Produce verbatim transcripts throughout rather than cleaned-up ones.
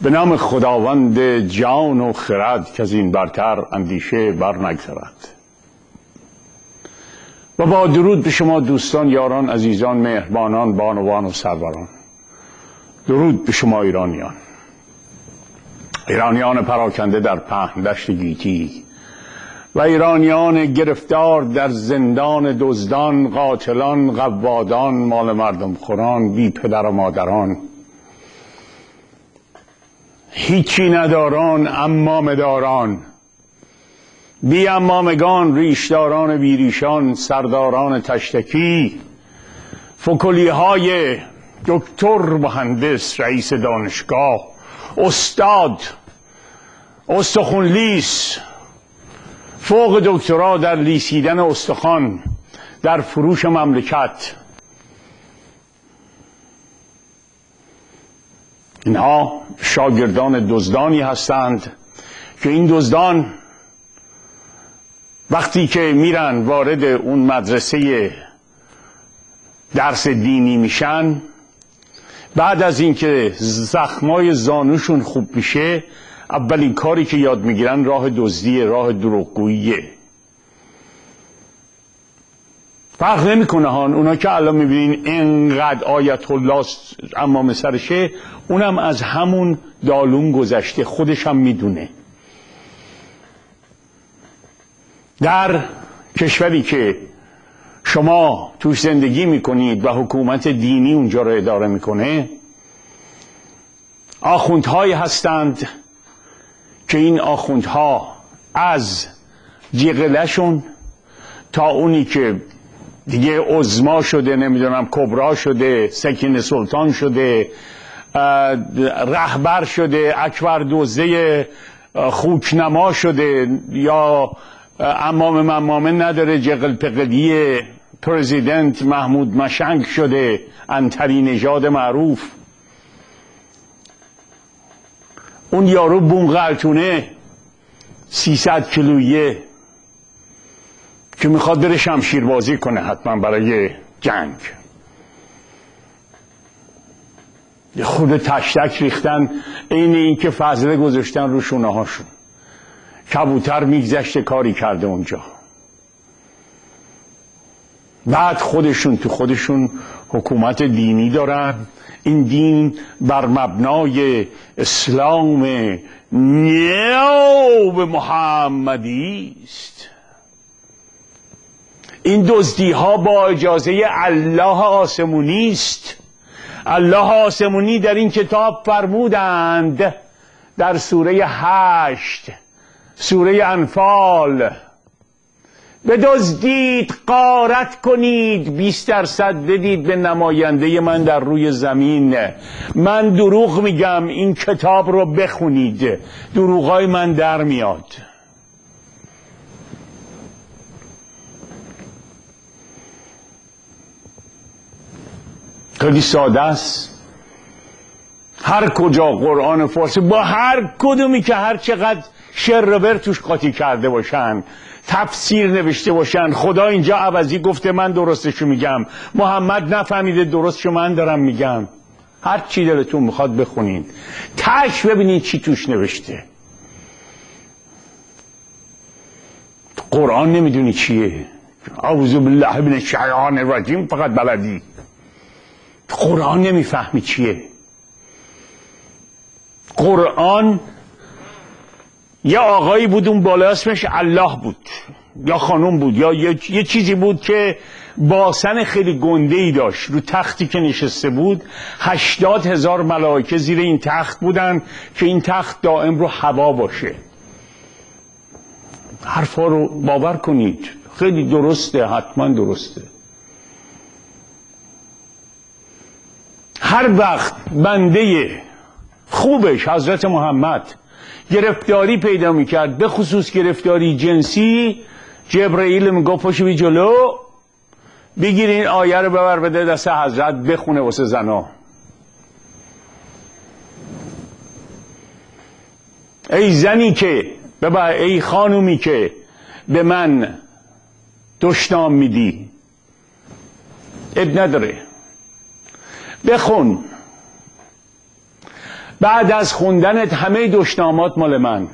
به نام خداوند جان و خرد که از این برتر اندیشه بر نگذرد. و با درود به شما دوستان، یاران، عزیزان، مهربانان، بانوان و سروران. درود به شما ایرانیان، ایرانیان پراکنده در پهن دشت گیتی و ایرانیان گرفتار در زندان دزدان، قاتلان، قوادان، مال مردم خوران، بی پدر و مادران، هیچی نداران، امام داران، بی امامگان، ریشداران ویریشان، سرداران تشتکی، فکلی های دکتر، مهندس، رئیس دانشگاه، استاد، استخون لیس، فوق دکترا در لیسیدن استخوان، در فروش مملکت. اینها شاگردان دزدانی هستند که این دزدان وقتی که میرن وارد اون مدرسه درس دینی میشن، بعد از اینکه زخمای زانوشون خوب میشه، اولین کاری که یاد میگیرن راه دزدیه، راه دروغگوییه. فرق نمیکنه هان، اونا که الان میبینین اینقدر آیت الله امام سرشه، اونم از همون دالون گذشته، خودش هم میدونه. در کشوری که شما توش زندگی میکنید و حکومت دینی اونجا رو اداره میکنه، آخوندهایی هستند که این آخوندها از جیغلشون تا اونی که دیگه عظما شده، نمیدونم کبرا شده، سکینه سلطان شده، رهبر شده، اکبر دوزه خوکنما شده، یا امام ممامه نداره، جغل پقدی پرزیدنت محمود مشنگ شده، انتری نژاد معروف. اون یارو بونغلتونه سیصد کیلویه که میخواد بره شمشیربازی کنه حتما برای جنگ، یه خود تشتک ریختن، این این که فضله گذاشتن رو شونه هاشون. کبوتر میگذشته کاری کرده اونجا. بعد خودشون تو خودشون حکومت دینی دارن. این دین بر مبنای اسلام نو محمدی است. این دزدی ها با اجازه الله آسمونی است. الله آسمونی در این کتاب فرمودند در سوره هشت، سوره انفال: بدزدید، غارت کنید، بیست درصد بدید به نماینده من در روی زمین. من دروغ میگم، این کتاب رو بخونید، دروغای من در میاد. خیلی ساده است. هر کجا قرآن فارسی با هر کدومی که هر چقدر شر توش قاطی کرده باشن، تفسیر نوشته باشن، خدا اینجا عوضی گفته من درستشو میگم، محمد نفهمیده درستشو من دارم میگم، هر چی دلتون میخواد بخونید، تاش ببینید چی توش نوشته. قرآن نمیدونی چیه، اعوذ بالله من الشیطان الرجیم فقط بلدی، قرآن نمیفهمی چیه. قرآن یه آقایی بود اون بالا اسمش الله بود، یا خانم بود، یا یه, یه چیزی بود که باسن خیلی گنده‌ای داشت. رو تختی که نشسته بود هشتاد هزار ملائکه زیر این تخت بودن که این تخت دائم رو هوا باشه. حرفا رو باور کنید، خیلی درسته، حتما درسته. هر وقت بنده خوبش حضرت محمد گرفتاری پیدا میکرد، به خصوص گرفتاری جنسی، جبرئیل میگفت پاشو بی جلو، بگیرین آیه رو ببر بده دست حضرت بخونه واسه زنا. ای زنی که ببر، ای خانومی که به من دشنام میدی، اب نداره، بخون. بعد از خوندنت همه دشنامات مال من.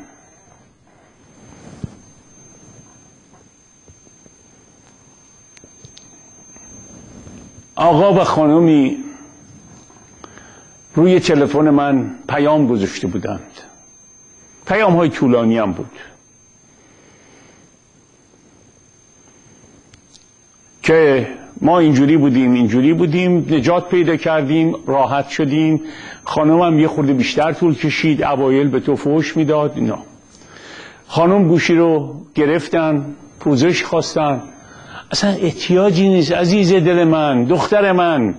آقا و خانمی روی تلفن من پیام گذاشته بودند، پیام های طولانی هم بود که ما اینجوری بودیم اینجوری بودیم، نجات پیدا کردیم، راحت شدیم. خانمم یه خورده بیشتر طول کشید، اوایل به تو فحش میداد اینا. خانم گوشی رو گرفتن، پوزش خواستن. اصلا احتیاجی نیست عزیز دل من، دختر من.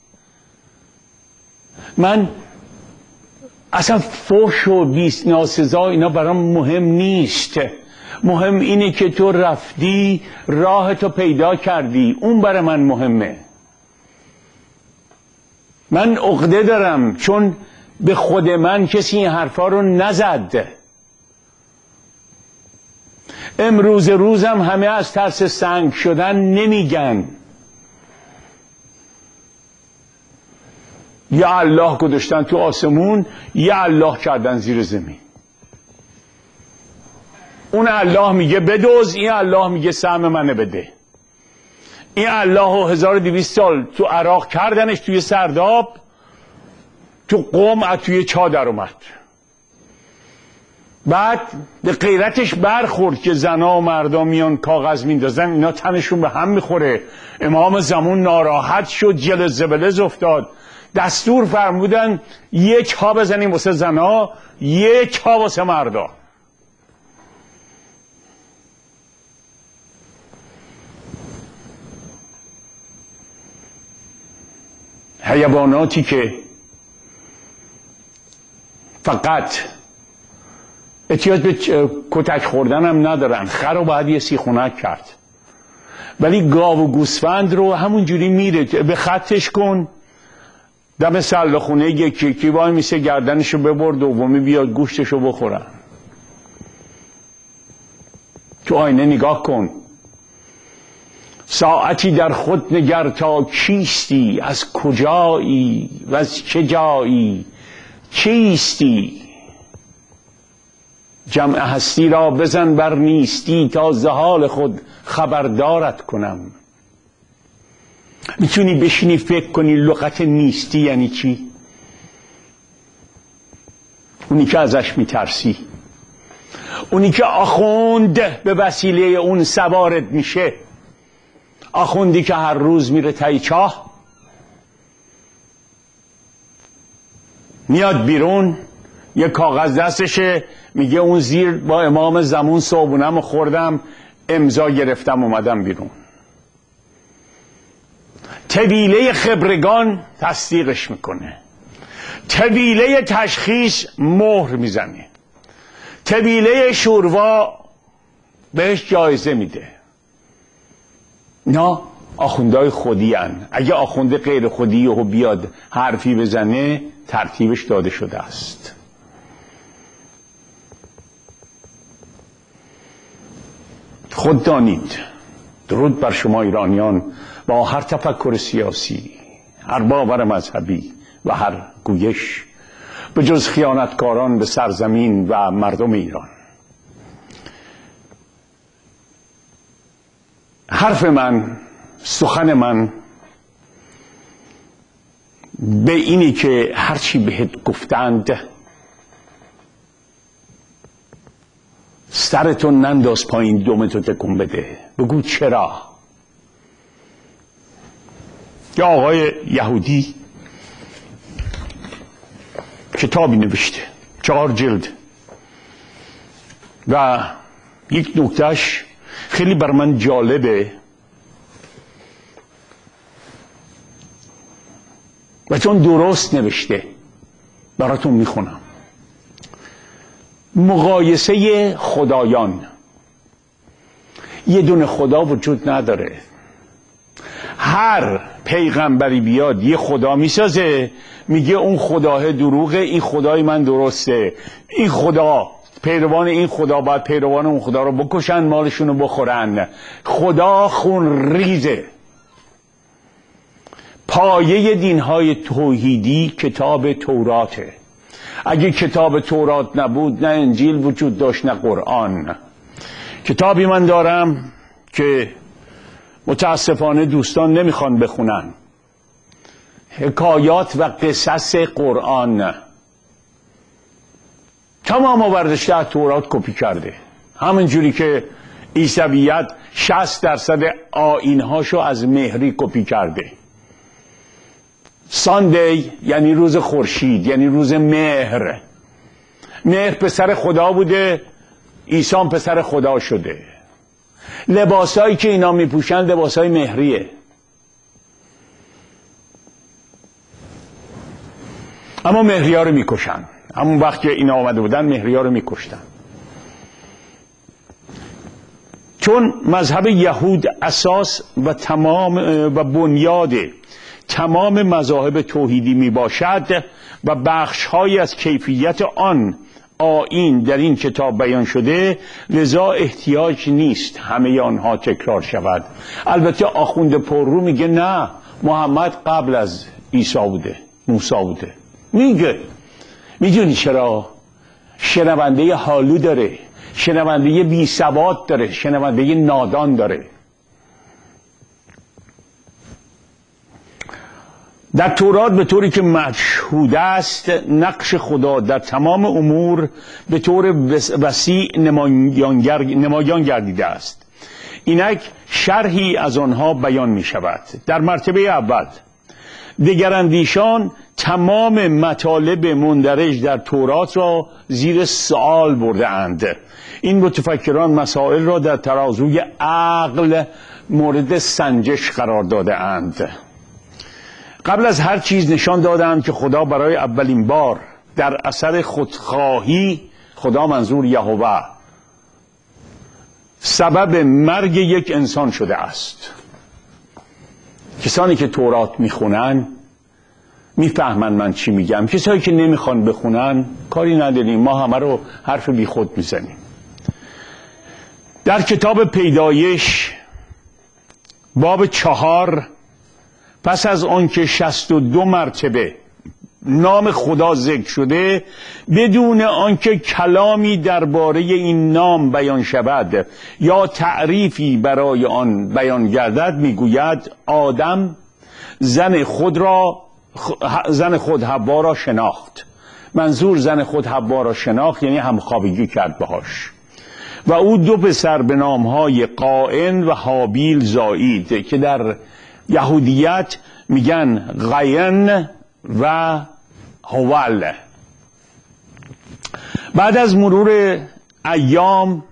من اصلا فحش و بیست ناسزا اینا برام مهم نیست. مهم اینه که تو رفتی راه تو پیدا کردی، اون برای من مهمه. من عقده دارم چون به خود من کسی این حرفا رو نزد. امروز روزم همه از ترس سنگ شدن نمیگن. یا الله گذاشتن تو آسمون، یا الله کردن زیر زمین. اون الله میگه بدوز، این الله میگه سهم منه بده. این الله و هزار و دویست سال تو عراق کردنش توی سرداب، تو قوم از توی چادر اومد. بعد به غیرتش برخورد که زنا و مردا میان کاغذ میندازن، اینا تنشون به هم میخوره. امام زمان ناراحت شد، جل زبلز افتاد. دستور فرمودن یک ها بزنیم واسه زنا، یک ها واسه مردا. حیواناتی که فقط احتیاج به کتک خوردن هم ندارن، خر رو باید یه سیخونک کرد، ولی گاو و گوسفند رو همون جوری میره به خطش کن، دم سلاخونه یکی یکی وای میسه گردنشو ببر، دومی بیاد گوشتشو بخورن. تو آینه نگاه کن، ساعتی در خود نگر تا کیستی، از کجایی و از چه جایی چیستی. جمع هستی را بزن بر نیستی، تا ز حال خود خبردارت کنم. میتونی بشینی فکر کنی لغت نیستی یعنی چی؟ اونی که ازش میترسی، اونی که آخوند به وسیله اون سوارت میشه، آخوندی که هر روز میره تای چاه، میاد بیرون یه کاغذ دستشه، میگه اون زیر با امام زمان صابونم خوردم، امضا گرفتم اومدم بیرون. طویله خبرگان تصدیقش میکنه، طویله تشخیص مهر میزنه، طویله شوروا بهش جایزه میده. نه آخوندهای خودی هن. اگه آخونده غیر خودی و بیاد حرفی بزنه ترتیبش داده شده است. خود دانید. درود بر شما ایرانیان با هر تفکر سیاسی، هر باور مذهبی و هر گویش، به جز خیانتکاران به سرزمین و مردم ایران. حرف من، سخن من به اینی که هرچی بهت گفتند سرتو ننداز پایین، دومتو تکون بده، بگو چرا. یه آقای یهودی کتابی نوشته، چهار جلد، و یک نکتهش خیلی بر من جالبه و چون درست نوشته براتون میخونم. مقایسه خدایان. یه دونه خدا وجود نداره. هر پیغمبری بیاد یه خدا میسازه، میگه اون خداه دروغه، این خدای من درسته. این خدا، پیروان این خدا باید پیروان اون خدا رو بکشن، مالشون رو بخورن. خدا خون ریزه. پایه دینهای توحیدی کتاب توراته. اگه کتاب تورات نبود نه انجیل وجود داشت نه قرآن. کتابی من دارم که متاسفانه دوستان نمیخوان بخونن، حکایات و قصص قرآن. تمام آوردشته از تورات کپی کرده، همونجوری که عیسویت شصت درصد آیین‌هاشو از مهری کپی کرده. ساندی یعنی روز خورشید، یعنی روز مهر. مهر پسر خدا بوده، عیسی پسر خدا شده. لباسایی که اینا میپوشن لباسای مهریه. اما مهری ها رو میکشن. همون وقت که اینا آمده بودن مهری ها رو میکشتن. چون مذهب یهود اساس و تمام و بنیاد تمام مذاهب توحیدی می باشد و بخش‌هایی از کیفیت آن آیین در این کتاب بیان شده، لذا احتیاج نیست همه آنها تکرار شود. البته آخوند پررو میگه نه، محمد قبل از عیسی بوده، موسی بوده. میگه میدونی چرا؟ شنونده حالو داره، شنونده بی سواد داره، شنونده نادان داره. در تورات به طوری که مشهود است نقش خدا در تمام امور به طور وسیع نمایان گردیده است. اینک شرحی از آنها بیان می شود. در مرتبه اول دگراندیشان تمام مطالب مندرج در تورات را زیر سوال برده اند. این متفکران مسائل را در ترازوی عقل مورد سنجش قرار داده اند. قبل از هر چیز نشان دادند که خدا برای اولین بار در اثر خودخواهی، خدا منظور یهوه، سبب مرگ یک انسان شده است. کسانی که تورات میخونن میفهمن من چی میگم. کسانی که نمیخوان بخونن کاری نداریم، ما همه رو حرف بی خود میزنیم. در کتاب پیدایش باب چهار، پس از آن که شصت و دو مرتبه نام خدا ذکر شده بدون آنکه کلامی درباره این نام بیان شود یا تعریفی برای آن بیان گردد، میگوید آدم زن خود را زن خود حوا را شناخت. منظور زن خود حوا را شناخت یعنی همخوابگی کرد باهاش. و او دو پسر به نامهای قائن و هابیل زایید که در یهودیت میگن قاین و هوال. بعد از مرور ایام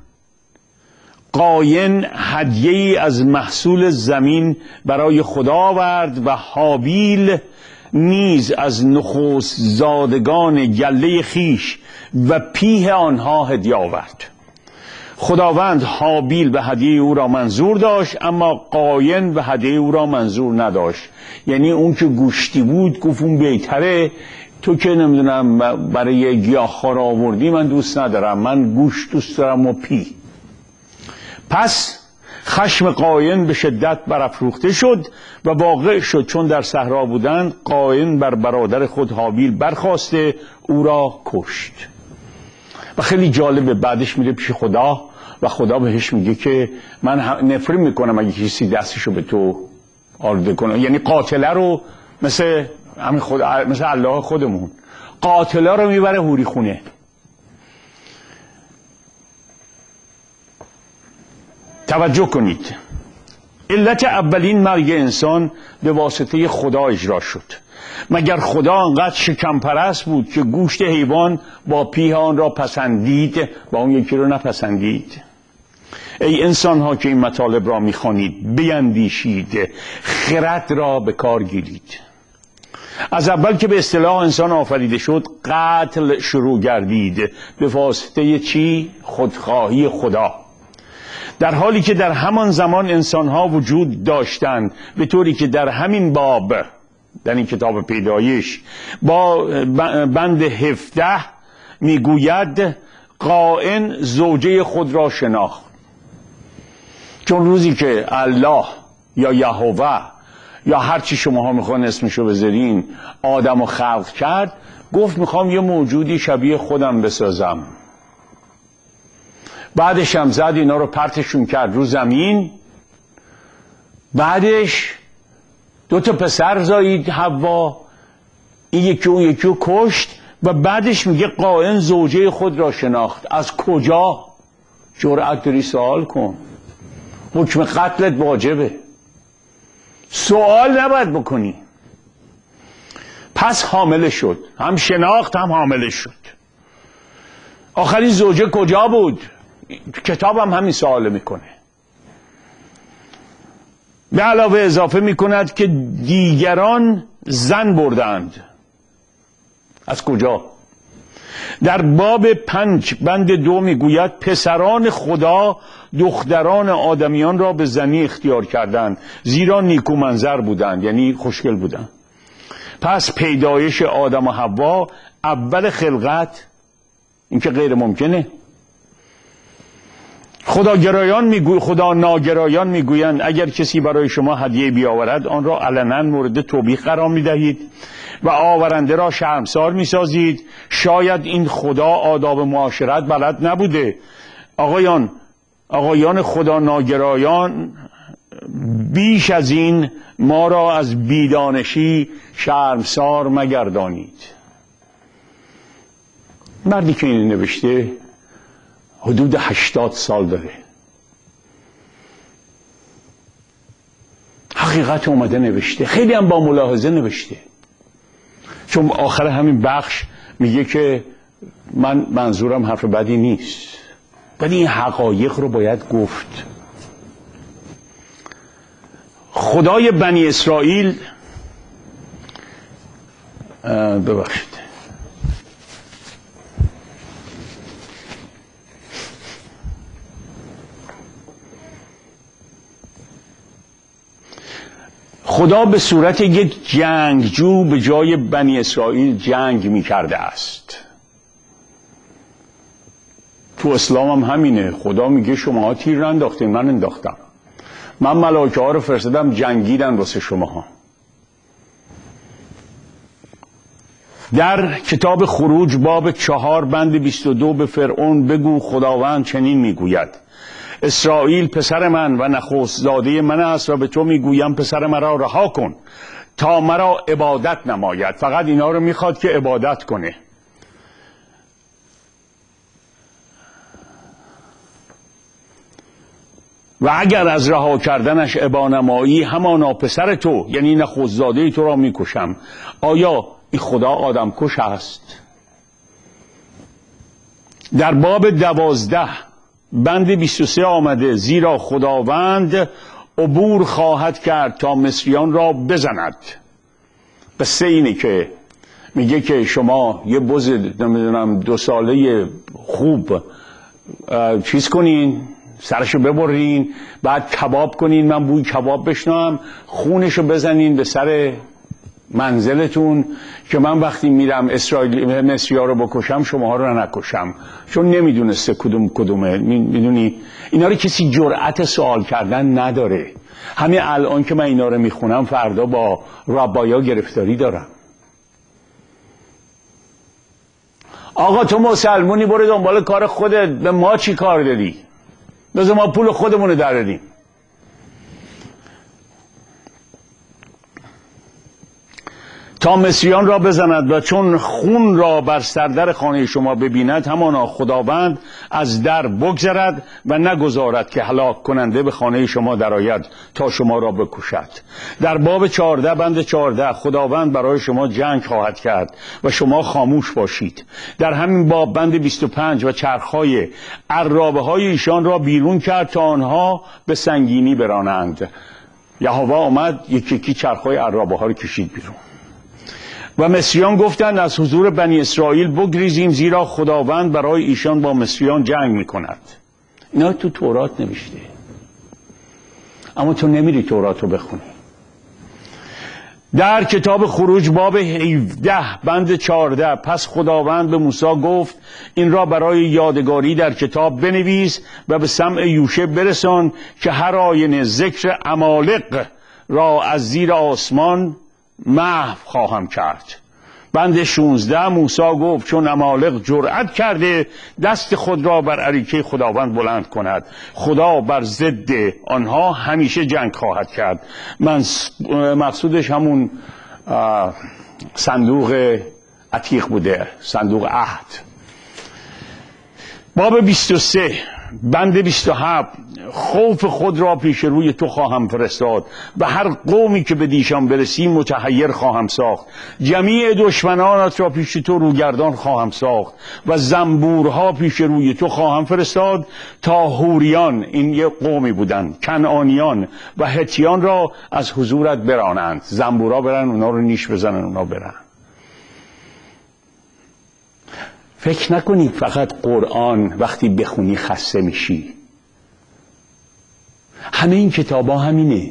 قاین هدیه‌ای از محصول زمین برای خدا آورد و هابیل نیز از نخست زادگان گله خیش و پیه آنها هدیه آورد. خداوند هابیل به هدیه او را منظور داشت اما قاین به هدیه او را منظور نداشت. یعنی اون که گوشتی بود گفت اون بهتره، تو که نمیدونم برای گیاهخوار آوردی من دوست ندارم، من گوشت دوست دارم و پی. پس خشم قاین به شدت برافروخته شد و واقع شد چون در صحرا بودند قاین بر برادر خود هابیل برخاسته او را کشت. و خیلی جالبه بعدش میره پیش خدا و خدا بهش میگه که من نفرین میکنم اگه کسی دستشو به تو آلوده کنه. یعنی قاتله رو مثل همین خود مثل الله خودمون قاتله رو میبره هوری خونه. توجه کنید، علت اولین مرگ انسان به واسطه خدا اجرا شد. مگر خدا انقدر شکم پرست بود که گوشت حیوان با پیه آن را پسندید و اون یکی رو نپسندید؟ ای انسان ها که این مطالب را میخوانید بیندیشید، خرد را به کار گیرید. از اول که به اصطلاح انسان آفریده شد قتل شروع گردید. به واسطه چی؟ خودخواهی خدا. در حالی که در همان زمان انسان ها وجود داشتند، به طوری که در همین باب در این کتاب پیدایش با بند هفده میگوید قائن زوجه خود را شناخت. چون روزی که الله یا یهوه یا هر چی شما ها میخوان اسمشو بذارین آدم رو خلق کرد، گفت میخوام یه موجودی شبیه خودم بسازم. بعدش هم زد اینا رو پرتشون کرد رو زمین. بعدش دو تا پسر زایید حوا، این یکی اون یکی رو کشت و بعدش میگه قائن زوجه خود را شناخت. از کجا؟ جرأت داری سوال کن. حکم قتلت واجبه، سوال نباید بکنی. پس حامله شد، هم شناخت هم حامله شد. آخرین زوجه کجا بود؟ کتاب هم همین سوال میکنه. به علاوه اضافه میکند که دیگران زن بردند. از کجا؟ در باب پنج بند دو میگوید پسران خدا دختران آدمیان را به زنی اختیار کردند زیرا نیکو منظر بودند، یعنی خوشگل بودند. پس پیدایش آدم و حوا اول خلقت، این که غیر ممکنه. خداگرایان میگوی خدا ناگرایان میگویند اگر کسی برای شما هدیه بیاورد آن را علنا مورد توبیخ قرار میدهید و آورنده را شرمسار میسازید. شاید این خدا آداب معاشرت بلد نبوده. آقایان آقایان خدا ناگرایان، بیش از این ما را از بیدانشی شرمسار مگردانید. مردی که این نوشته حدود هشتاد سال داره. حقیقت اومده نوشته، خیلی هم با ملاحظه نوشته. چون آخر همین بخش میگه که من منظورم حرف بدی نیست، ولی این حقایق رو باید گفت. خدای بنی اسرائیل ببخشید خدا به صورت یک جنگجو به جای بنی اسرائیل جنگ می کرده است. تو اسلام هم همینه. خدا میگه شما تیر ننداختین، من انداختم. من ملائکه ها رو فرستادم جنگیدن واسه شماها. در کتاب خروج باب چهار بند بیست و دو به فرعون بگو خداوند چنین میگوید اسرائیل پسر من و نخست زاده من است و به تو میگویم پسر مرا رها کن تا مرا عبادت نماید. فقط اینا رو میخواد که عبادت کنه. و اگر از رها کردنش ابانمایی همانا پسر تو یعنی نخست زاده تو را میکشم. آیا این خدا آدم کش است؟ در باب دوازده بند بیست و سه آمده زیرا خداوند عبور خواهد کرد تا مصریان را بزند. قصه اینه که میگه که شما یه بز نمیدونم دو ساله خوب چیز کنین، سرشو ببرین، بعد کباب کنین، من بوی کباب بشنوم، خونشو بزنین به سر منزلتون که من وقتی میرم اسرائیل مصری‌ها رو بکشم شماها رو نکشم. چون نمیدونسته کدوم کدومه. میدونی اینا رو کسی جرأت سوال کردن نداره. همین الان که من اینا رو میخونم فردا با ربایا گرفتاری دارم. آقا تو مسلمونی برو دنبال کار خودت، به ما چی کار داری؟ بذار ما پول خودمونو دراریم. تا مصریان را بزند و چون خون را بر سردر خانه شما ببیند همانا خداوند از در بگذرد و نگذارد که هلاک کننده به خانه شما درآید تا شما را بکشد. در باب چهارده بند چهارده خداوند برای شما جنگ خواهد کرد و شما خاموش باشید. در همین باب بند بیست و پنج و چرخهای عرابه های ایشان را بیرون کرد تا آنها به سنگینی برانند. یهوه آمد یکی یکی چرخهای عرابه ها رو کشید بیرون. و مصریان گفتند از حضور بنی اسرائیل بگریزیم زیرا خداوند برای ایشان با مصریان جنگ میکند. اینا تو تورات نوشته، اما تو نمیری تورات رو بخونی. در کتاب خروج باب هفده بند چهارده پس خداوند به موسی گفت این را برای یادگاری در کتاب بنویس و به سمع یوشع برسان که هر آینه ذکر عمالق را از زیر آسمان محو خواهم کرد. بند شونزده موسی گفت چون عمالق جرأت کرده دست خود را بر اریکه خداوند بلند کند، خدا بر ضد آنها همیشه جنگ خواهد کرد. من مقصودش همون صندوق عتیق بوده، صندوق عهد. باب بیست و سه بند بیست و هفت خوف خود را پیش روی تو خواهم فرستاد و هر قومی که به دیشان برسی متحیر خواهم ساخت. جمیع دشمنانت را پیش تو روگردان خواهم ساخت و زنبورها پیش روی تو خواهم فرستاد تا حوریان، این یه قومی بودن، کنعانیان و هتیان را از حضورت برانند. زنبورها برن اونا رو نیش بزنن، اونا برن. فکر نکنید فقط قرآن وقتی بخونی خسته میشی. همه این کتاب ها همینه.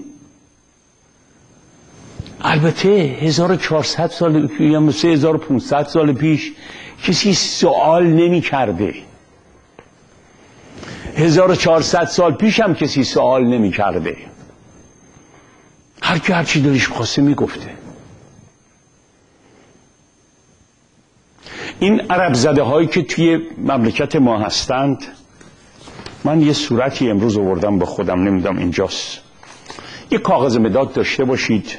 البته هزار و چهارصد سال یا سه هزار و پانصد سال پیش کسی سوال نمی کرده. هزار و چهارصد سال پیش هم کسی سوال نمی کرده. هر کی هر چی دلش خواسته می گفته. این عرب زده هایی که توی مملکت ما هستند، من یه صورتی امروز آوردم با خودم، نمیدونم اینجاست. یه کاغذ مداد داشته باشید.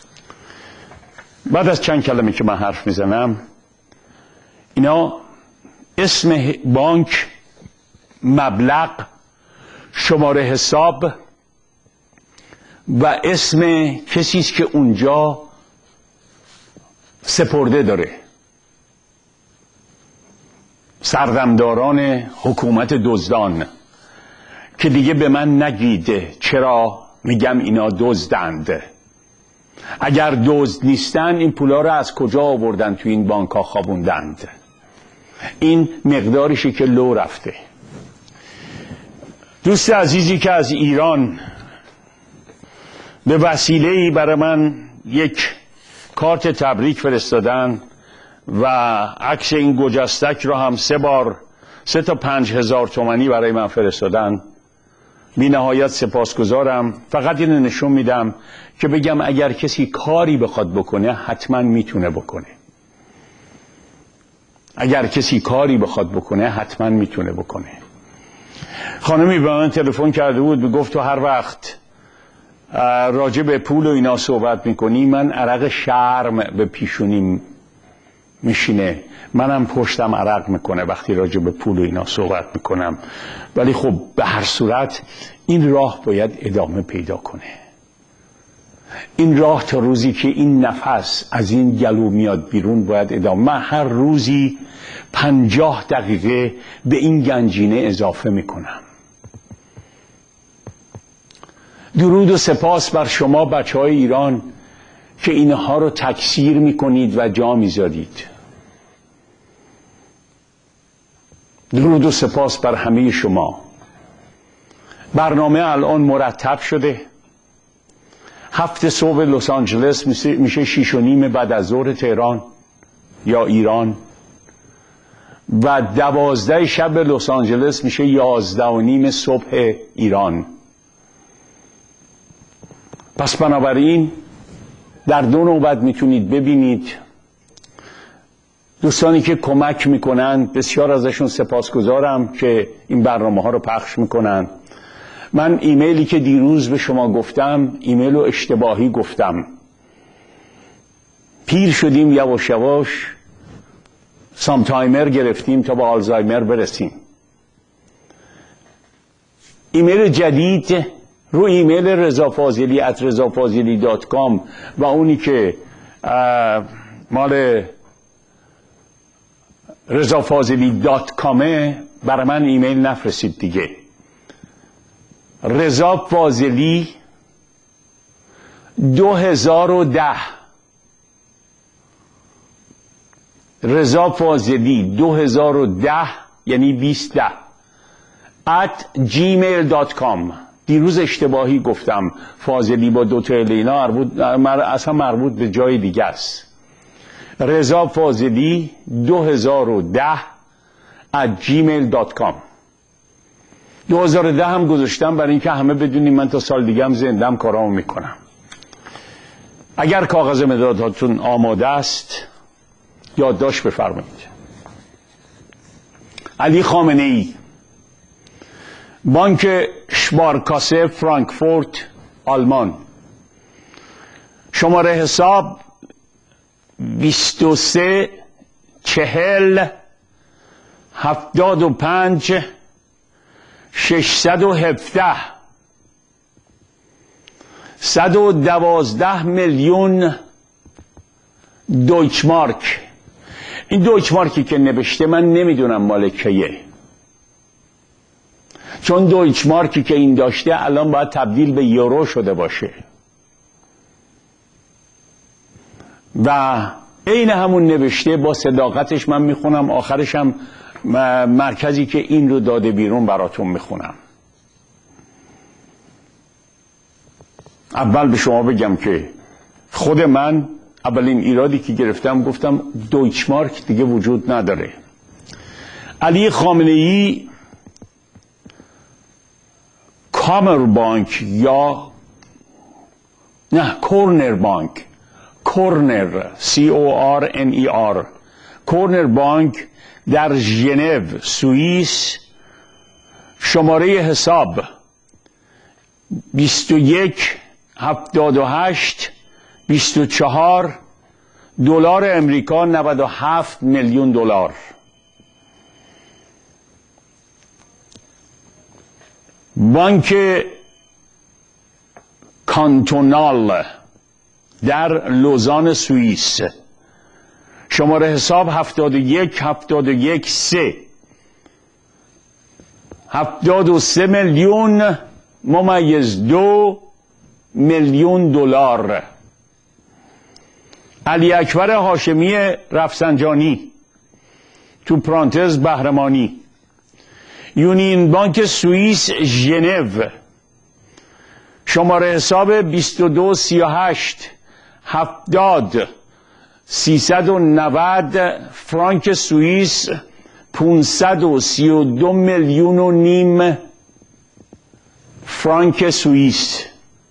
بعد از چند کلمه که من حرف میزنم اینا اسم بانک، مبلغ، شماره حساب و اسم کسی است که اونجا سپرده داره. سردمداران حکومت دزدان که دیگه به من نگید چرا میگم اینا دزدند. اگر دزد نیستن این پولا رو از کجا آوردن تو این بانک ها خوابوندند؟ این مقدارشه که لو رفته. دوست عزیزی که از ایران به وسیله‌ای برای من یک کارت تبریک فرستادن و عکس این گجستک رو هم سه بار سه تا پنج هزار تومانی برای من فرستادن، بی نهایت سپاسگزارم. فقط اینو نشون میدم که بگم اگر کسی کاری بخواد بکنه حتما میتونه بکنه. اگر کسی کاری بخواد بکنه حتما میتونه بکنه. خانمی به من تلفن کرده بود، میگفت تو هر وقت راجع به پول و اینا صحبت میکنی من عرق شرم به پیشونیم میشینه، منم پشتم عرق میکنه وقتی راجع به پول و اینا صحبت میکنم. ولی خب به هر صورت این راه باید ادامه پیدا کنه. این راه تا روزی که این نفس از این گلو میاد بیرون باید ادامه. من هر روزی پنجاه دقیقه به این گنجینه اضافه میکنم. درود و سپاس بر شما بچه های ایران که اینها رو تکثیر میکنید و جا میذارید. درود و سپاس بر همه شما. برنامه الان مرتب شده. هفت صبح لس آنجلس میشه شیش و نیم بعد از ظهر تهران یا ایران و دوازده شب لس آنجلس میشه یازده و نیم صبح ایران. پس بنابراین در دو نوبت میتونید ببینید. دوستانی که کمک میکنن بسیار ازشون سپاسگزارم که این برنامه ها رو پخش میکنن. من ایمیلی که دیروز به شما گفتم ایمیل رو اشتباهی گفتم. پیر شدیم یواش یواش سامتایمر گرفتیم تا به آلزایمر برسیم. ایمیل جدید رو ایمیل رضا فاضلی ات رضا فاضلی دات کام و اونی که مال رضا فاضلی دات کامه برای من ایمیل نفرستید دیگه. رضا فاضلی دو هزار و ده رضا فاضلی دو هزار و ده یعنی بیست ده at جیمیل دات کام. دیروز اشتباهی گفتم فاضلی با دو تا اینا اصلا مربوط به جای دیگه است. رضا فاضلی دو هزار و ده at جیمیل دات کام. دو هزار و ده هم گذاشتم برای اینکه همه بدونیم من تا سال دیگه هم زندم کارامو میکنم. اگر کاغذ مداداتون آماده است یادداشت بفرمایید. علی خامنه ای، بانک شپارکاسه فرانکفورت آلمان، شماره حساب بیست و سه چهل هفتاد و پنج ششصد و هفده، صد و دوازده میلیون دویچمارک. این دویچمارکی که نوشته من نمیدونم مال کیه، چون دویچمارکی که این داشته الان باید تبدیل به یورو شده باشه و عین همون نوشته با صداقتش من میخونم، آخرش هم مرکزی که این رو داده بیرون براتون میخونم. اول به شما بگم که خود من اولین ایرادی که گرفتم گفتم دویچمارک دیگه وجود نداره. علی خامنه ای کامر بانک یا نه کورنر بانک، کورنر سی او آر ان ای آر، کورنر بانک در ژنو سوئیس، شماره حساب بیست و یک هفتاد و هشت بیست و چهار، دلار امریکا نود و هفت میلیون دلار. بانک کانتونال در لوزان سوئیس، شماره حساب هفتاد و یک هفتاد و یک سه، هفتاد و سه میلیون ممیز دو میلیون دلار. علی اکبر هاشمی رفسنجانی، تو پرانتز بهرمانی، یونین بانک سوئیس ژنو، شماره حساب بیست و دو سی و هشت هفتاد سیصد و نود، فرانک سوئیس پانصد و سی و دو میلیون و نیم فرانک سوئیس.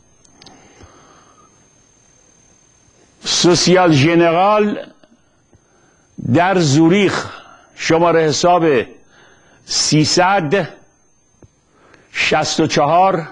سوسیال ژنرال در زوریخ، شماره حساب سیصد شصت و چهار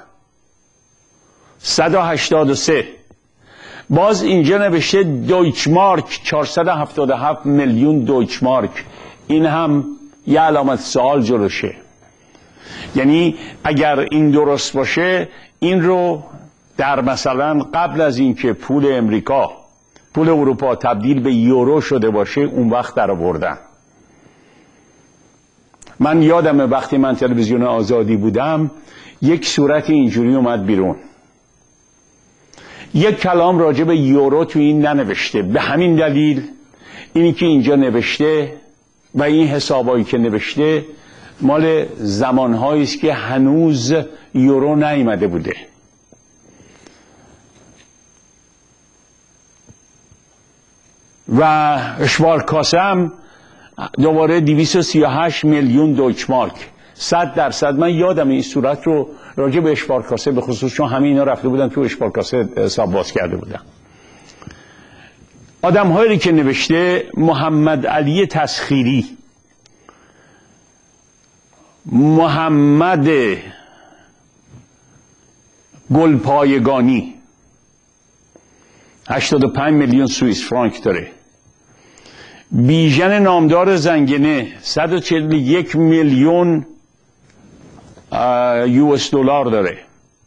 صد و هشتاد و سه. باز اینجا نوشته دویچمارک چهارصد و هفتاد و هفت میلیون دویچمارک. این هم یه علامت سوال جلوشه. یعنی اگر این درست باشه این رو در مثلا قبل از اینکه پول امریکا پول اروپا تبدیل به یورو شده باشه اون وقت در آوردن. من یادمه وقتی من تلویزیون آزادی بودم یک صورت اینجوری اومد بیرون، یک کلام راجع به یورو تو این ننوشته. به همین دلیل اینی که اینجا نوشته و این حسابایی که نوشته مال زمانهایی است که هنوز یورو نیامده بوده. و اشپارکاسه هم دوباره دویست و سی و هشت میلیون دویچمارک، صد درصد. من یادم این صورت رو راجع به اشپارکاسه به خصوص، چون همه اینا رفته بودن تو اشپارکاسه حساب باز کرده بودن. آدم هایی که نوشته: محمد علی تسخیری، محمد گلپایگانی، هشتاد و پنج میلیون سوئیس فرانک داره. بیژن نامدار زنگنه صد و چهل و یک میلیون یو اس دلار داره.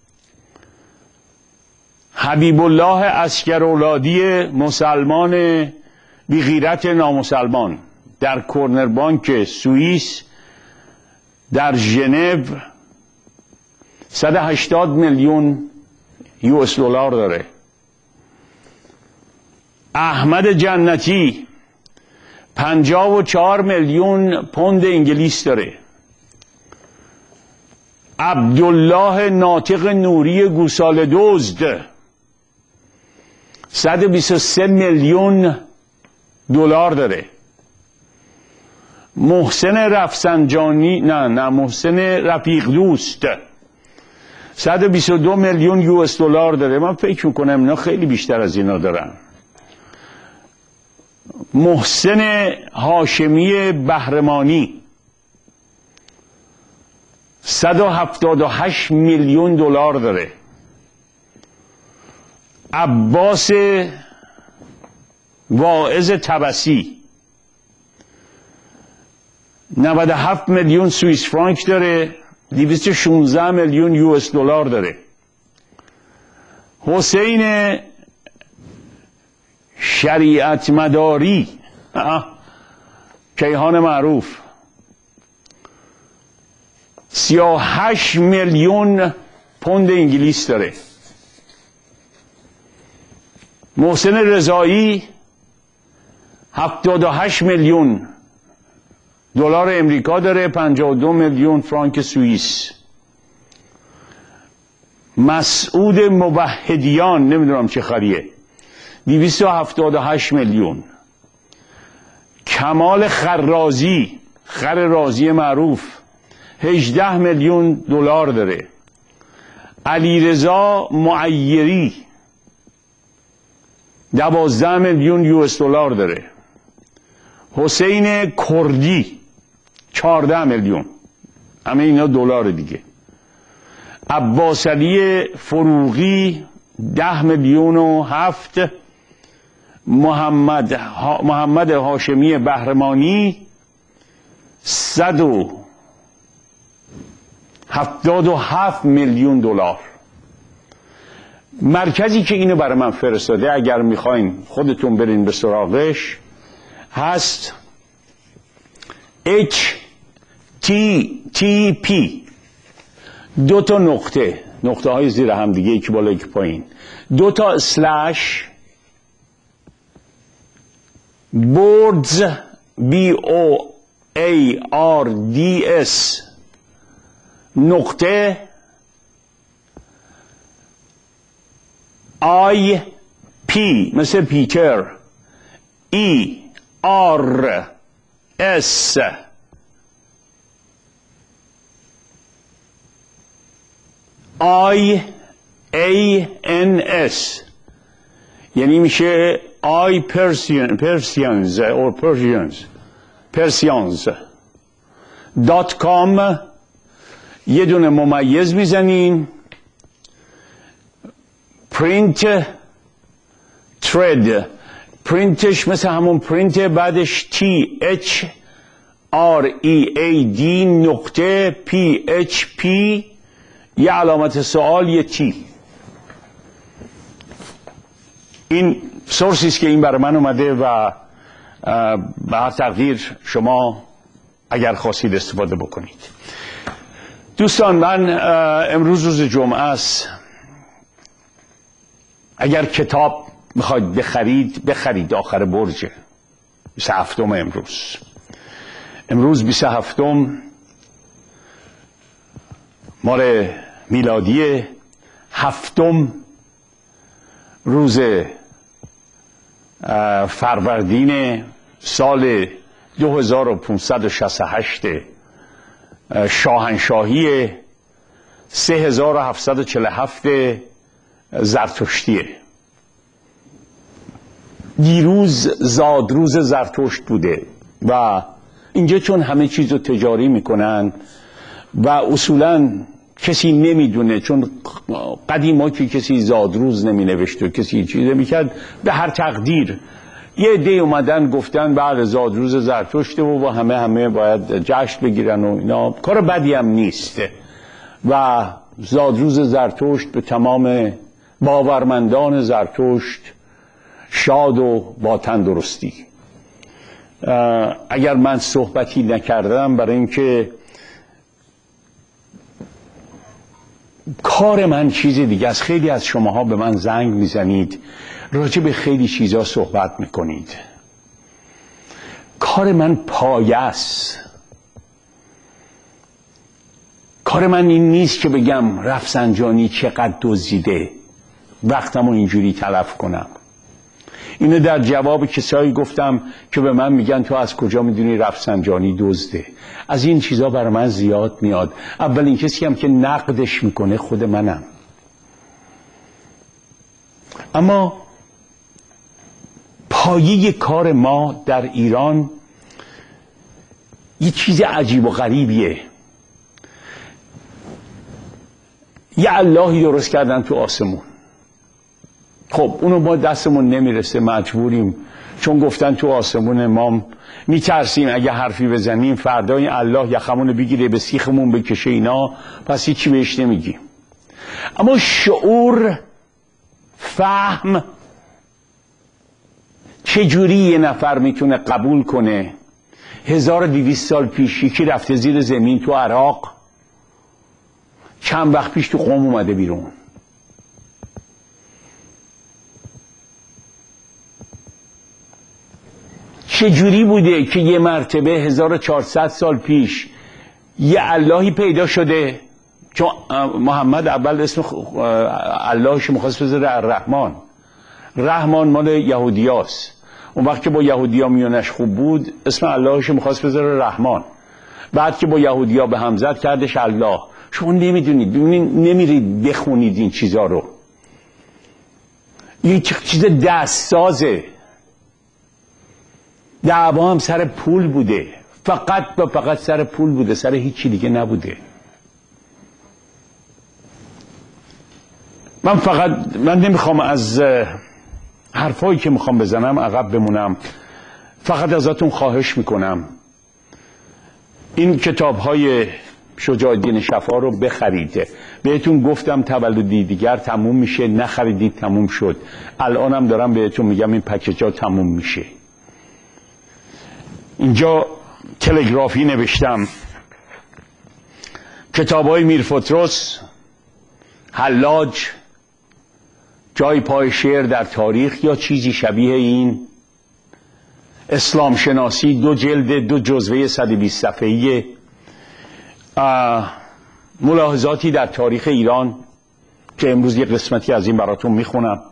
حبیب الله عسکرولادی مسلمان بی غیرت نامسلمان در کورنر بانک سوئیس در ژنو صد و هشتاد میلیون یو اس دلار داره. احمد جنتی پنجاه و چهار میلیون پوند انگلیس داره. عبدالله ناطق نوری گوساله دزد صد و بیست و سه میلیون دلار داره. محسن رفسنجانی نه نه محسن رفیق دوست صد و بیست و دو میلیون یو اس دلار داره. من فکر میکنم اینا خیلی بیشتر از اینا دارن. محسن هاشمی بهرمانی صد و هفتاد و هشت میلیون دلار داره. عباس واعظ طبسی نود و هفت میلیون سوئیس فرانک داره، دویست و شانزده میلیون یو اس دلار داره. حسین شریعت مداری کیهان معروف سی و هشت میلیون پوند انگلیس داره. محسن رضایی هفتاد و هشت میلیون دلار امریکا داره، پنجاه و دو میلیون فرانک سوئیس. مسعود موحدیان نمیدونم چه خریه، دویست و هفتاد و هشت میلیون. کمال خرازی خر رازی معروف هجده میلیون دلار داره. علیرضا معیری دوازده میلیون یو اس دلار داره. حسین کردی چهارده میلیون، همه اینا دلار دیگه. عباس علی فروغی ده میلیون و هفت. محمد ها محمد هاشمی بهرمانی صد و هفتاد و هفت میلیون دلار. مرکزی که اینو برای من فرستاده، اگر میخواین خودتون برین به سراغش، هست اچ تی تی پی دو تا نقطه نقطه های زیر هم دیگه، یکی بالا یکی پایین، دو تا اسلش بوردز بی او ای آر دی اس نقطه آی پی مثل پیتر ای آر اس آی ای ان اس، یعنی میشه آی پرسیان پرسیانز اور پرسیانز پرسیانز دات کام. یه دونه ممیز میزنین، پرینت ترید، پرینتش مثل همون پرینت، بعدش تی اچ آر ای ای دی نقطه پی اچ پی، یه علامت سوال، یه تی. این سورسیست که این برای من اومده و به هر تقدیر شما اگر خواستید استفاده بکنید. دوستان، من امروز روز جمعه است. اگر کتاب میخواید بخرید بخرید، آخر برجه. بیست و هفتم امروز امروز بیست و هفتم مال میلادی، هفتم روز فروردین سال دو هزار و پانصد و شصت و هشت شاهنشاهی سه هزار و هفتصد و چهل و هفت زرتشتیه. دیروز زادروز زرتشت بوده و اینجا چون همه چیز رو تجاری میکنن و اصولا کسی نمیدونه، چون قدیما که کسی زادروز نمی نوشت و کسی چیز نمی کرد، به هر تقدیر یه عده اومدن گفتن بعد زادروز زرتشته و همه همه باید جشن بگیرن و اینا. کار بدی هم نیست و زادروز زرتشت به تمام باورمندان زرتشت شاد و با تندرستی. اگر من صحبتی نکردم برای اینکه کار من چیز دیگه است. خیلی از شماها به من زنگ میزنید، راجع به خیلی چیزا صحبت میکنید. کار من پایه است. کار من این نیست که بگم رفسنجانی چقدر دزدیده، وقتمو اینجوری تلف کنم. اینو در جواب کسایی گفتم که به من میگن تو از کجا میدونی رفسنجانی دزده. از این چیزا بر من زیاد میاد. اولین کسی هم که نقدش میکنه خود منم. پایه کار ما در ایران یه چیز عجیب و غریبیه. یه اللهی درست کردن تو آسمون. خب اونو ما دستمون نمیرسه، مجبوریم، چون گفتن تو آسمون ما میترسیم اگه حرفی بزنیم فردا این الله یخمونو بگیره به سیخمون بکشه اینا، پس هیچی بهش نمیگیم. اما شعور، فهم، چجوری یه نفر میتونه قبول کنه هزار و دویست سال پیش یکی رفته زیر زمین تو عراق، چند وقت پیش تو قم اومده بیرون، چجوری بوده که یه مرتبه هزار و چهارصد سال پیش یه اللهی پیدا شده، چون محمد اول اسم اللهش میخواست بذاره الرحمن، رحمان مال یهودیاست، اون وقت که با یهودیا میونش خوب بود اسم اللهش میخواست بذاره رحمان، بعد که با یهودیا به هم زد کردش الله. شما نمیدونید، نمیرید بخونید این چیزا رو، این چیز دستسازه. دعوا هم سر پول بوده، فقط و فقط سر پول بوده، سر هیچی دیگه نبوده. من فقط من نمیخوام از حرفایی که میخوام بزنم عقب بمونم، فقط ازتون خواهش میکنم این کتاب های شجاع الدین شفا رو بخرید. بهتون گفتم تولدی دیگر تموم میشه، نخریدید تموم شد. الانم دارم بهتون میگم این پکیجا تموم میشه. اینجا تلگرافی نوشتم کتاب های میرفتروس، حلاج، جای پای شعر در تاریخ یا چیزی شبیه این، اسلام شناسی دو جلد دو جزوه صد و بیست صفحه‌ای، ملاحظاتی در تاریخ ایران که امروز یک قسمتی از این براتون میخونم،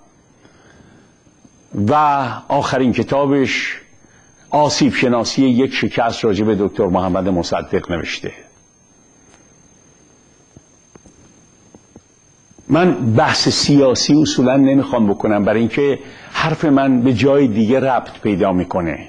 و آخرین کتابش آسیب شناسی یک شکست راجع به دکتر محمد مصدق نوشته. من بحث سیاسی اصولا نمیخوام بکنم برای اینکه حرف من به جای دیگه ربط پیدا میکنه.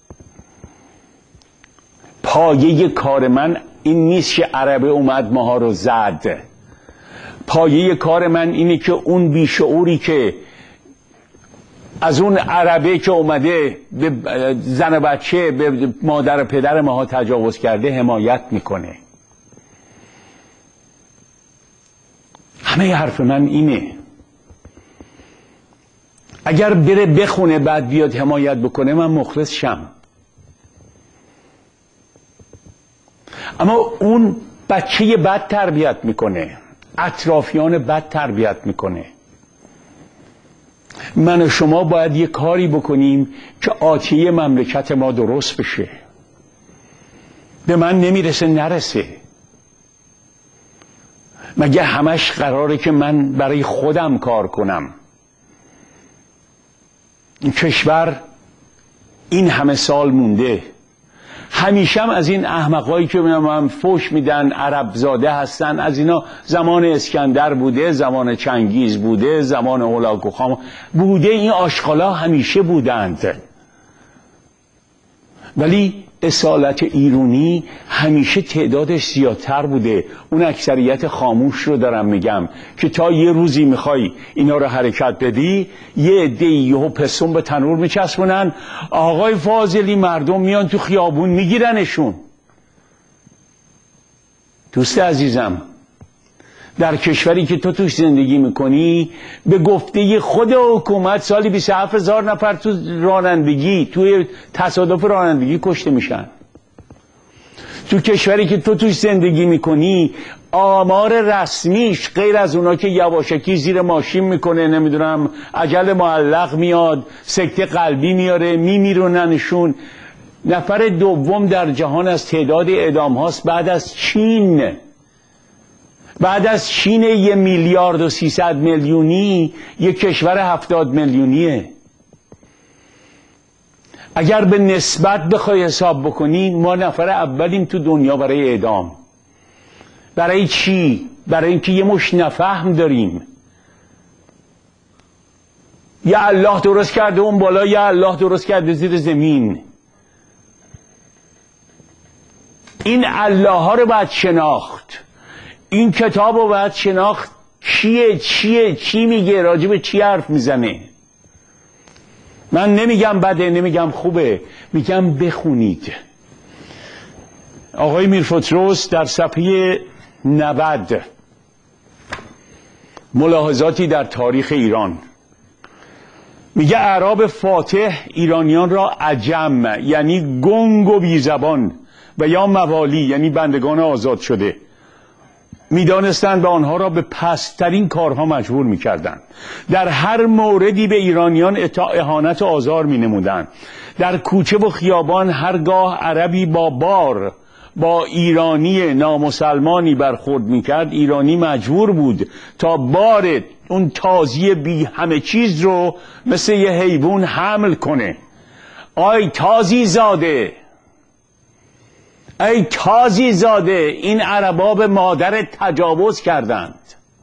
پایه کار من این نیست که عربه اومد ماها رو زد. پایه کار من اینه که اون بیشعوری که از اون عربه که اومده به زن و بچه، به مادر و پدر ماها تجاوز کرده حمایت میکنه. همه حرف من اینه. اگر بره بخونه بعد بیاد حمایت بکنه من مخلص شم. اما اون بچه بد تربیت میکنه، اطرافیان بد تربیت میکنه. من و شما باید یه کاری بکنیم که آتیه مملکت ما درست بشه. به من نمیرسه نرسه. مگه همش قراره که من برای خودم کار کنم؟ این کشور این همه سال مونده، همیشم از این احمقایی که من فوش میدن عرب زاده هستن، از اینا زمان اسکندر بوده، زمان چنگیز بوده، زمان هولاکو خان بوده، این آشغالا همیشه بودند. ولی اصالت ایرانی همیشه تعدادش زیادتر بوده. اون اکثریت خاموش رو دارم میگم که تا یه روزی میخوای اینا رو حرکت بدی، یه عده یهو پسون به تنور میچسبونن، آقای فاضلی مردم میان تو خیابون میگیرنشون. دوست عزیزم، در کشوری که تو توش زندگی میکنی به گفته خود حکومت سالی بیست و هفت هزار نفر تو رانندگی، توی تصادف رانندگی کشته میشن. تو کشوری که تو توش زندگی میکنی آمار رسمیش غیر از اونا که یواشکی زیر ماشین میکنه، نمیدونم عجل معلق میاد، سکته قلبی میاره، میمیروننشون، نفر دوم در جهان از تعداد اعدام هاست بعد از چین. بعد از چین یه میلیارد و سیصد میلیونی، یه کشور هفتاد میلیونیه. اگر به نسبت بخوای حساب بکنی ما نفر اولیم تو دنیا برای اعدام. برای چی؟ برای اینکه یه مش نفهم داریم. یه الله درست کرده اون بالا، یه الله درست کرده زیر زمین. این الله ها رو باید شناخت، این کتاب رو باید شناخت. کیه چیه چی میگه، راجب چی حرف میزنه. من نمیگم بده، نمیگم خوبه، میگم بخونید. آقای میرفتروس در صفحه نود ملاحظاتی در تاریخ ایران میگه اعراب فاتح ایرانیان را عجم یعنی گنگ و بیزبان و یا موالی یعنی بندگان آزاد شده میدانستند و آنها را به پست‌ترین کارها مجبور میکردند. در هر موردی به ایرانیان اهانت و آزار مینمودند. در کوچه و خیابان هرگاه عربی با بار با ایرانی نامسلمانی برخورد میکرد، ایرانی مجبور بود تا بار اون تازی بی همه چیز رو مثل یه حیوان حمل کنه. آی تازی زاده، ای تازی زاده، این عربا به مادر تجاوز کردند.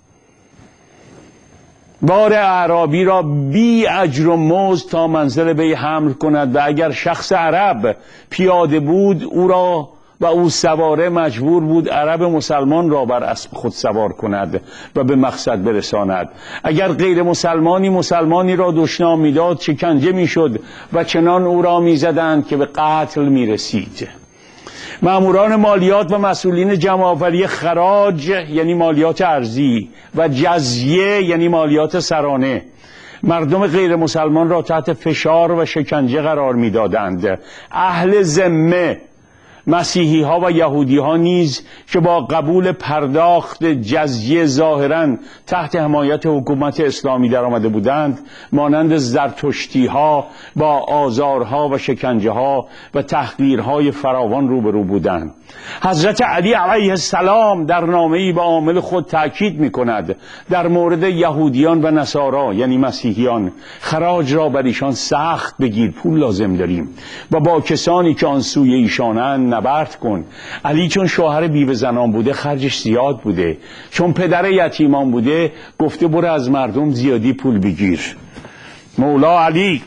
بار اعرابی را بی اجر و مزد تا منزل وی حمل کند و اگر شخص عرب پیاده بود او را و او سواره مجبور بود عرب مسلمان را بر اسب خود سوار کند و به مقصد برساند. اگر غیر مسلمانی مسلمانی را دشنام میداد شکنجه میشد و چنان او را میزدند که به قتل میرسید. ماموران مالیات و مسئولین جمع‌آوری خراج یعنی مالیات ارضی و جزیه یعنی مالیات سرانه مردم غیر مسلمان را تحت فشار و شکنجه قرار میدادند. اهل ذمه مسیحی ها و یهودی ها نیز که با قبول پرداخت جزیه ظاهراً تحت حمایت حکومت اسلامی در آمده بودند، مانند زرتشتی ها با آزارها و شکنجه ها و تحقیرهای فراوان روبرو بودند. حضرت علی علیه السلام در نامه‌ای به عامل خود تأکید می کند در مورد یهودیان و نصارا یعنی مسیحیان خراج را بر ایشان سخت بگیر، پول لازم داریم و با کسانی که آن سوی ایشانند نبرد کن. علی چون شوهر بیوه زنان بوده خرجش زیاد بوده، چون پدر یتیمان بوده گفته برو از مردم زیادی پول بگیر. مولا علی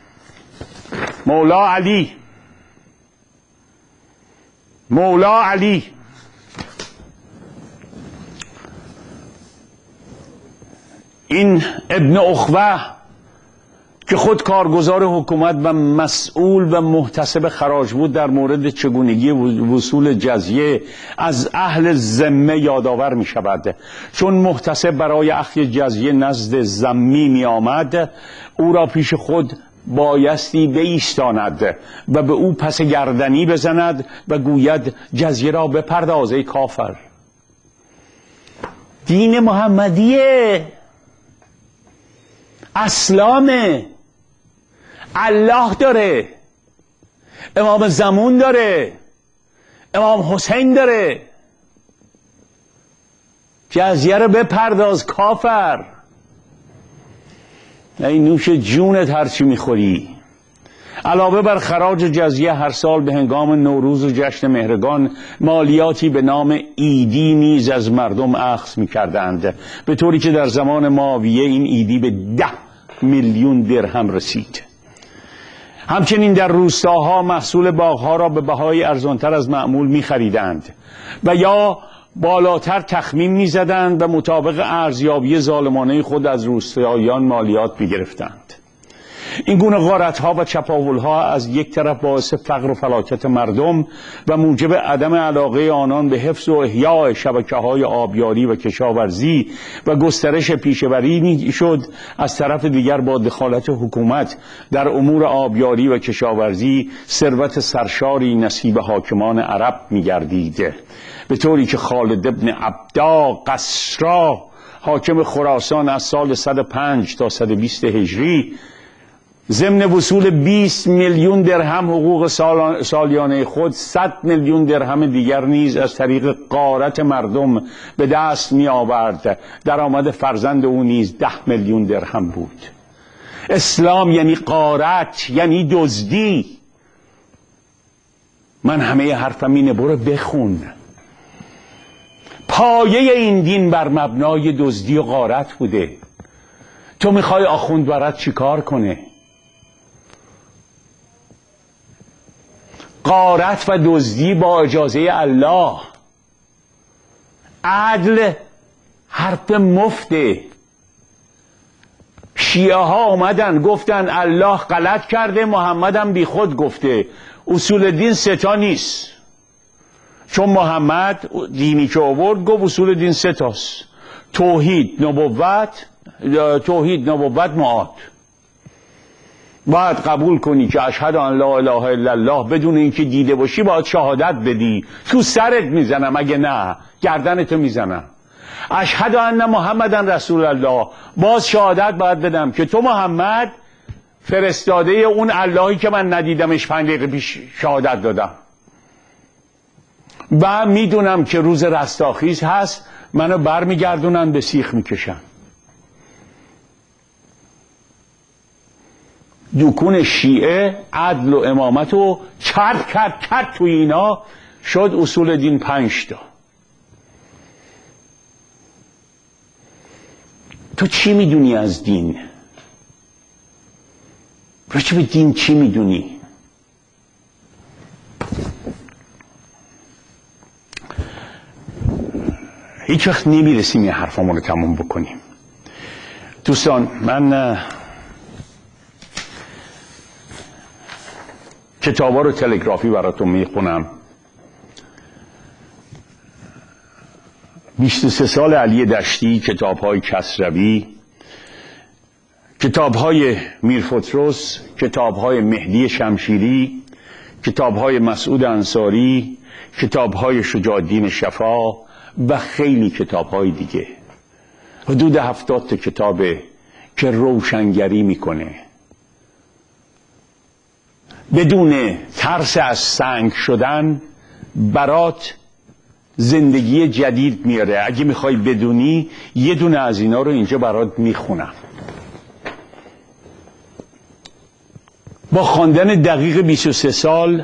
مولا علی مولا علی این ابن اخوه که خود کارگزار حکومت و مسئول و محتسب خراج بود در مورد چگونگی وصول جزیه از اهل ذمه یادآور می شود. چون محتسب برای اخذ جزیه نزد ذمی می آمد او را پیش خود بایستی بایستاند و به او پس گردنی بزند و گوید جزیه را بپرداز ای کافر. دین محمدیه، اسلامه، الله داره، امام زمان داره، امام حسین داره. جزیه رو بپرداز کافر. ای نوش جونت هرچی میخوری. علاوه بر خراج جزیه هر سال به هنگام نوروز و جشن مهرگان مالیاتی به نام ایدی نیز از مردم اخذ میکردند، به طوری که در زمان معاویه این ایدی به ده میلیون درهم رسید. همچنین در روستاها محصول باغها را به بهای ارزانتر از معمول می خریدند و یا بالاتر تخمین می زدند و مطابق ارزیابی ظالمانه خود از روستاییان مالیات می گرفتند. این گونه غارتها و چپاولها از یک طرف باعث فقر و فلاکت مردم و موجب عدم علاقه آنان به حفظ و احیاء شبکه‌های آبیاری و کشاورزی و گسترش پیشه‌وری شد، از طرف دیگر با دخالت حکومت در امور آبیاری و کشاورزی ثروت سرشاری نصیب حاکمان عرب می‌گردید، به طوری که خالد ابن عبدا قسرا حاکم خراسان از سال صد و پنج تا صد و بیست هجری ضمن وصول بیست میلیون درهم حقوق سالیانه خود صد میلیون درهم دیگر نیز از طریق غارت مردم به دست می آورد. درآمد فرزند او نیز ده میلیون درهم بود. اسلام یعنی غارت، یعنی دزدی. من همه حرفم اینه، برو بخون. پایه این دین بر مبنای دزدی و غارت بوده. تو میخوای آخوند برات چی کار کنه؟ غارت و دزدی با اجازه الله، عدل حرف مفته. شیعه ها آمدن گفتن الله غلط کرده، محمد هم بی خود گفته. اصول دین سه تا نیست، چون محمد دینی که آورد گفت اصول دین سه تاست: توحید، نبوت، توحید نبوت معاد. باید قبول کنی که اشهد ان لا اله الا الله، بدون اینکه دیده باشی باید شهادت بدی. تو سرت میزنم، اگه نه گردنتو میزنم. اشهد ان محمدن رسول الله، باز شهادت باید بدم که تو محمد فرستاده اون اللهی که من ندیدمش پنج دقیقه پیش شهادت دادم. و میدونم که روز رستاخیز هست، منو برمیگردونن به سیخ میکشن. دکون شیعه عدل و امامت رو چرب کرد کرد تو اینا، شد اصول دین پنج تا. تو چی میدونی از دین؟ راجع به دین چی میدونی؟ هیچ وقت نمیرسیم این حرفامون رو تموم بکنیم. دوستان، من کتابا رو تلگرافی براتون میخونم. بیست و سه سال علی دشتی، کتاب‌های کسروی، کتاب‌های میرفتروس، کتاب‌های مهدی شمشیری، کتاب‌های مسعود انصاری، کتاب‌های شجاع الدین شفا و خیلی کتاب‌های دیگه. حدود هفتاد تا کتابه که روشنگری میکنه، بدون ترس از سنگ شدن برات زندگی جدید میاره. اگه میخوای بدونی، یه دونه از اینا رو اینجا برات میخونم. با خواندن دقیق بیست و سه سال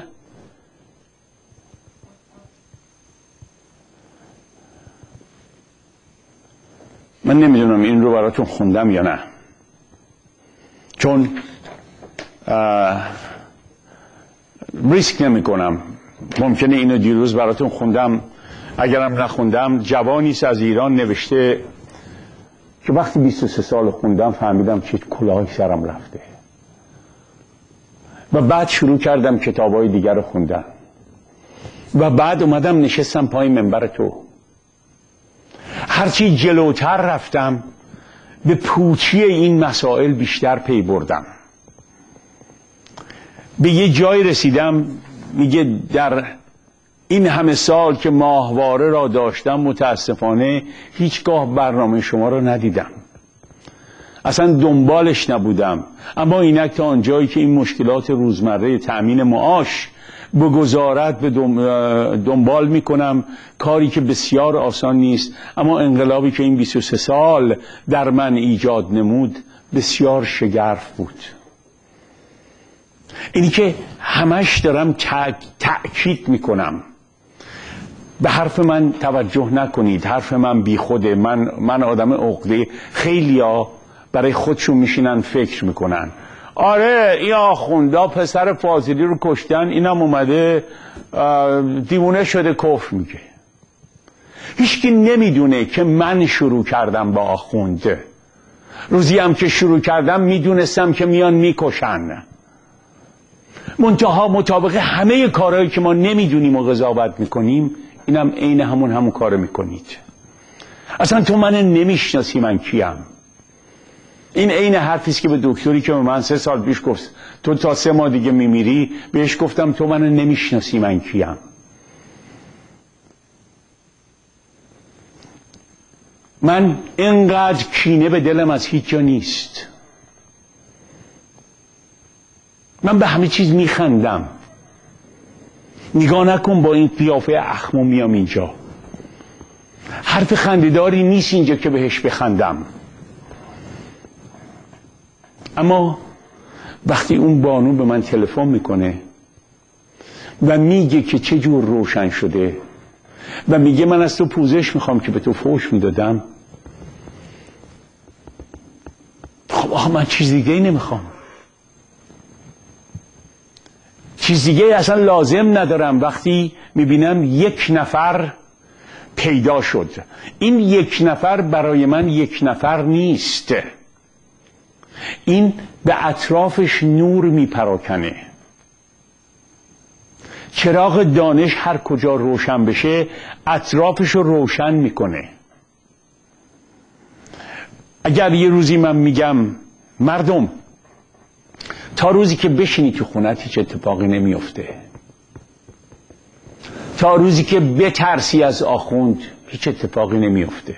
من نمیدونم این رو براتون خوندم یا نه، چون ریسک نمی کنم. ممکنه اینو دیروز براتون خوندم، اگرم نخوندم. جوانیست از ایران نوشته که وقتی بیست و سه سال خوندم فهمیدم چه کلاهی سرم رفته، و بعد شروع کردم کتابای دیگر رو خوندن، و بعد اومدم نشستم پای منبر تو. هرچی جلوتر رفتم به پوچی این مسائل بیشتر پی بردم. به یه جای رسیدم میگه در این همه سال که ماهواره را داشتم متاسفانه هیچگاه برنامه شما را ندیدم، اصلا دنبالش نبودم. اما اینک تا آنجایی که این مشکلات روزمره تأمین معاش بگذارد به دنبال میکنم، کاری که بسیار آسان نیست. اما انقلابی که این بیست و سه سال در من ایجاد نمود بسیار شگرف بود. اینی که همش دارم تأکید میکنم، به حرف من توجه نکنید، حرف من بی خوده. من من آدم عقده. خیلیا برای خودشون میشینن فکر میکنن آره این آخوندا پسر فاضلی رو کشتن، اینم اومده دیوونه شده کفر میگه. هیچکی نمیدونه که من شروع کردم با آخونده. روزی هم که شروع کردم میدونستم که میان میکشن. منتها مطابق همه کارهایی که ما نمیدونیم و قضاوت میکنیم، اینم عین همون همون کار میکنید. اصلا تو من نمیشناسی من کیم. این عین حرفیست که به دکتری که من سه سال پیش گفت تو تا سه ماه دیگه میمیری، بهش گفتم تو من نمیشناسی من کیم. من اینقدر کینه به دلم از هیچ جا نیست. من به همه چیز میخندم. نگاه نکن با این قیافه اخمو میام اینجا. حرف خنده‌داری نیست اینجا که بهش بخندم. اما وقتی اون بانو به من تلفن میکنه و میگه که چه جور روشن شده و میگه من از تو پوزش میخوام که به تو فوش میدادم، آه من چیز دیگه ای نمیخوام، چیز دیگه ای اصلا لازم ندارم. وقتی میبینم یک نفر پیدا شد، این یک نفر برای من یک نفر نیست، این به اطرافش نور میپراکنه. چراغ دانش هر کجا روشن بشه اطرافش رو روشن میکنه. اگر یه روزی من میگم مردم تا روزی که بشینی تو خونت هیچ اتفاقی نمیفته، تا روزی که بترسی از آخوند هیچ اتفاقی نمیفته،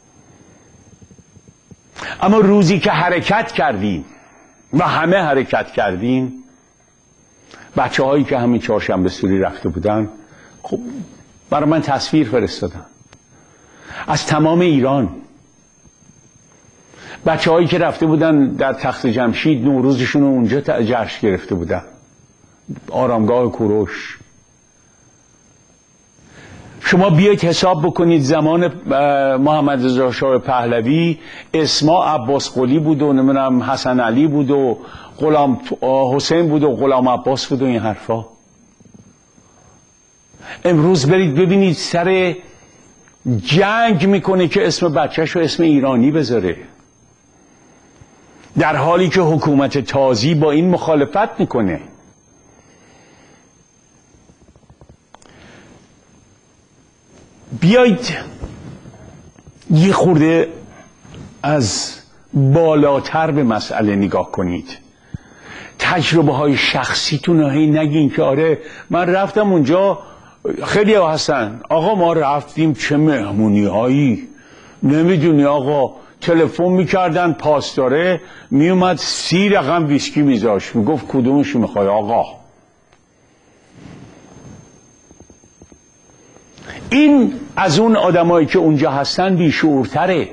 اما روزی که حرکت کردیم و همه حرکت کردیم، بچه هایی که همین چهارشنبه سوری رفته بودن خب برای من تصویر فرستادن از تمام ایران، بچه هایی که رفته بودن در تخت جمشید نوروزشون رو اونجا جشن گرفته بودن، آرامگاه کوروش. شما بیایید حساب بکنید زمان محمد رضا شاه پهلوی اسما عباس قلی بود و نمیدونم حسن علی بود و غلام حسین بود و غلام عباس بود و این حرفا. امروز برید ببینید سر جنگ میکنه که اسم بچهش رو اسم ایرانی بذاره، در حالی که حکومت تازی با این مخالفت میکنه. بیایید یه خورده از بالاتر به مسئله نگاه کنید. تجربه های شخصیتون رو هی نگین که آره من رفتم اونجا، خیلی ها هستن آقا ما رفتیم چه مهمونی هایی، نمیدونی آقا تلفن میکردن پاسداره میومد سی رقم ویسکی میذاشت، میگفت کدومشو میخوای آقا. این از اون آدمایی که اونجا هستن بیشعورتره،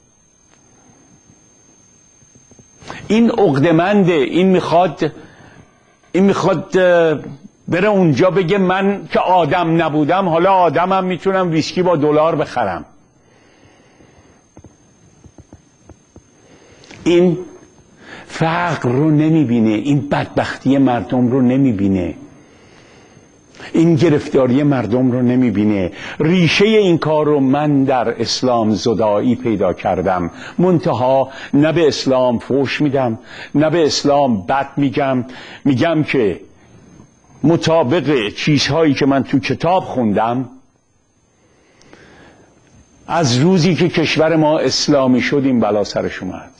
این عقده‌منده، این میخواد این میخواد بره اونجا بگه من که آدم نبودم حالا آدمم میتونم ویسکی با دلار بخرم. این فقر رو نمیبینه، این بدبختی مردم رو نمیبینه، این گرفتاری مردم رو نمیبینه. ریشه این کار رو من در اسلام زدایی پیدا کردم، منتها نه به اسلام فوش میدم نه به اسلام بد میگم، میگم که مطابق چیزهایی که من تو کتاب خوندم، از روزی که کشور ما اسلامی شد این بلا سرش اومد.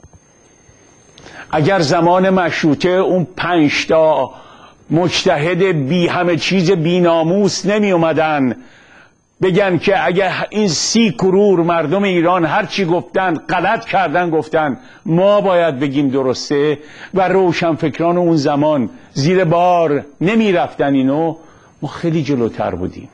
اگر زمان مشروطه اون پنج تا مجتهد بی همه چیز بی ناموس نمی اومدن بگن که اگر این سی کرور مردم ایران هر چی گفتن غلط کردن، گفتن ما باید بگیم درسته، و روشنفکران اون زمان زیر بار نمی رفتن اینو، ما خیلی جلوتر بودیم.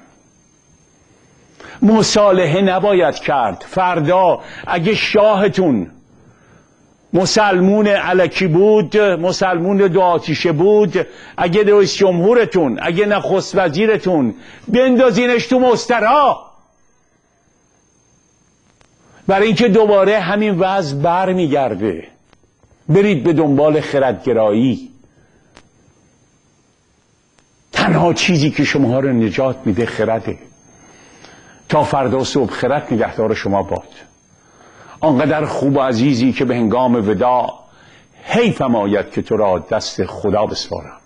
مصالحه نباید کرد. فردا اگه شاهتون مسلمون الکی بود، مسلمون دو آتیشه بود، اگه رئیس جمهورتون، اگه نخست وزیرتون بندازینش تو مسترا، برای اینکه دوباره همین وضع بر میگرده. برید به دنبال خردگرایی. تنها چیزی که شما رو نجات میده خرده. تا فردا صبح خرد نگهدار شما باد. آنقدر خوب و عزیزی که به هنگام وداع حیفم آید که تو را دست خدا بسپارم.